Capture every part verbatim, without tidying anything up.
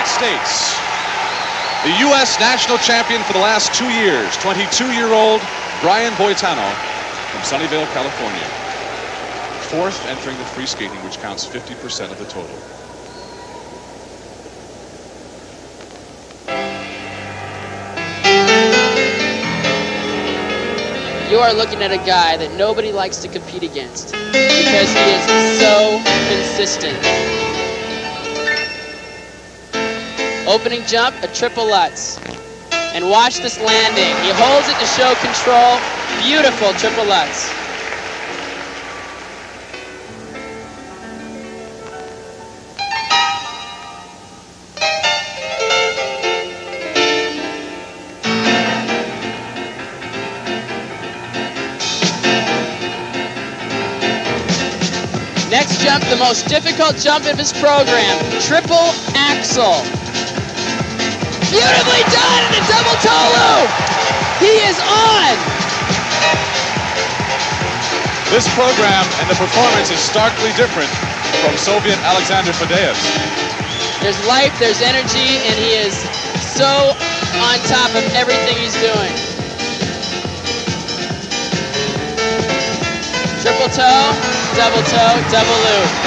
United States. The U S national champion for the last two years, twenty-two-year-old Brian Boitano from Sunnyvale, California. Fourth entering the free skating, which counts fifty percent of the total. You are looking at a guy that nobody likes to compete against because he is so consistent. Opening jump, a triple Lutz. And watch this landing. He holds it to show control. Beautiful triple Lutz. Next jump, the most difficult jump of his program, triple axel. Beautifully done in a double toe loop. He is on. This program and the performance is starkly different from Soviet Alexander Fadeev. There's life, there's energy, and he is so on top of everything he's doing. Triple toe, double toe, double loop.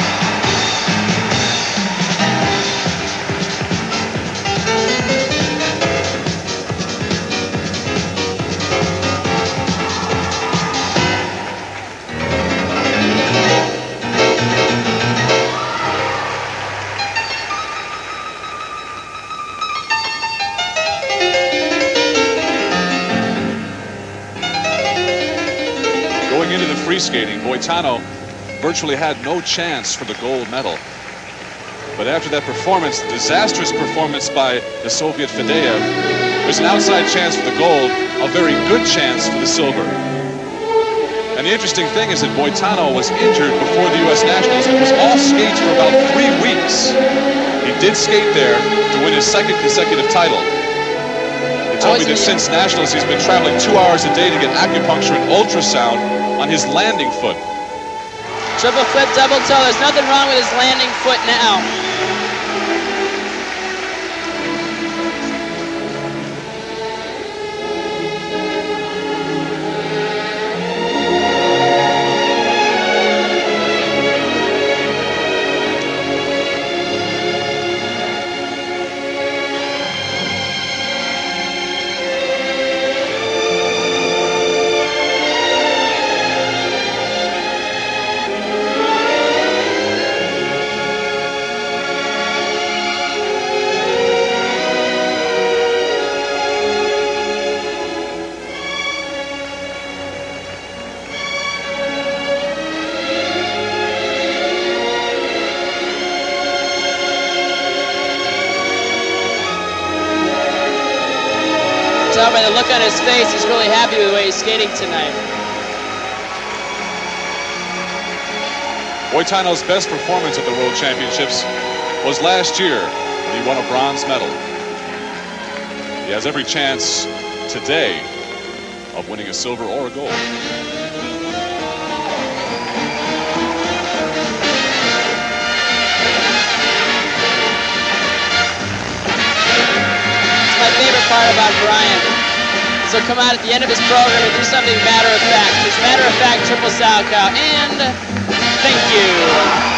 Into the free skating, Boitano virtually had no chance for the gold medal. But after that performance, disastrous performance by the Soviet Fadeev, there's an outside chance for the gold, a very good chance for the silver. And the interesting thing is that Boitano was injured before the U S Nationals and was off skates for about three weeks. He did skate there to win his second consecutive title. He told me that since Nationals, he's been traveling two hours a day to get acupuncture and ultrasound on his landing foot. Triple flip, double toe. There's nothing wrong with his landing foot now. By the look on his face, he's really happy with the way he's skating tonight. Boitano's best performance at the World Championships was last year. He won a bronze medal. He has every chance today of winning a silver or a gold. My favorite part about Brian. So come out at the end of his program and do something matter of fact. His matter of fact triple Salchow, and thank you.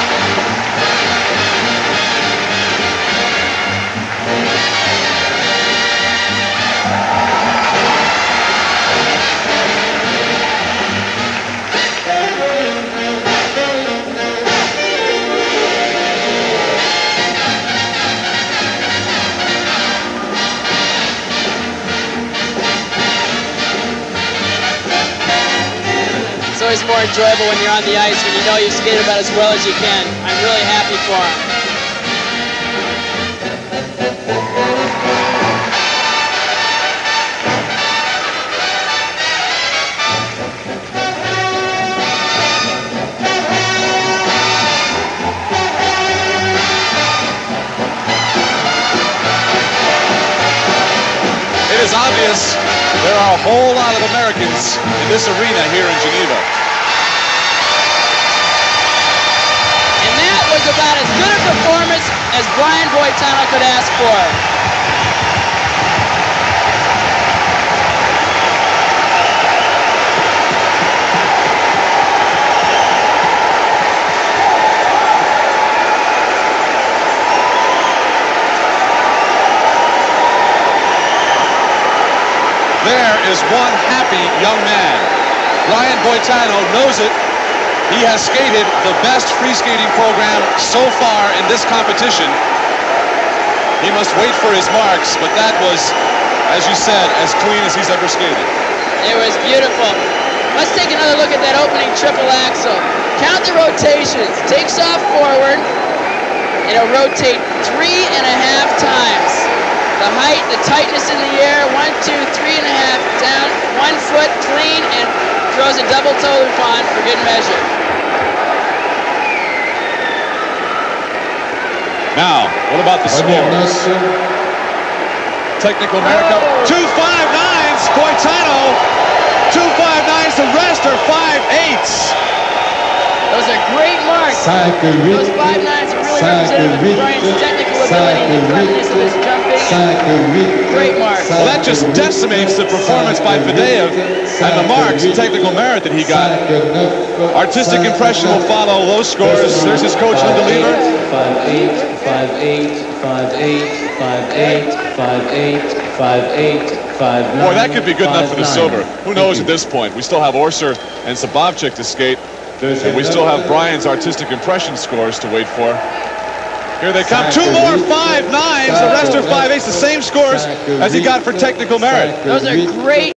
It's always more enjoyable when you're on the ice when you know you skate about as well as you can. I'm really happy for him. It is obvious there are a whole lot of Americans in this arena here in Geneva. And that was about as good a performance as Brian Boitano could ask for. There is one happy young man. Brian Boitano knows it. He has skated the best free skating program so far in this competition. He must wait for his marks, but that was, as you said, as clean as he's ever skated. It was beautiful. Let's take another look at that opening triple axel. Count the rotations. Takes off forward. It'll rotate three and a half times. The height, the tightness in the air, one, two, three and a half, down, one foot clean, and throws a double toe loop on for good measure. Now, what about the score? Technical America, two five nines, Boitano, two five nines, the rest are five eights. Those are great marks. Those five nines are really representative of Brian's technical ability and the correctness of his jumping. Great marks. Well, that just decimates the performance by Fadeev and the marks and technical merit that he got. Artistic impression will follow those scores. There's his coach, Linda Lever. five eight, five eight, five eight, five eight, five eight, five eight, five nine. Boy, that could be good enough for the silver. Who knows at this point? We still have Orser and Zabavchik to skate. And we still have Brian's artistic impression scores to wait for. Here they come. Two more five nines. The rest are five eights. The same scores as he got for technical merit. Those are great.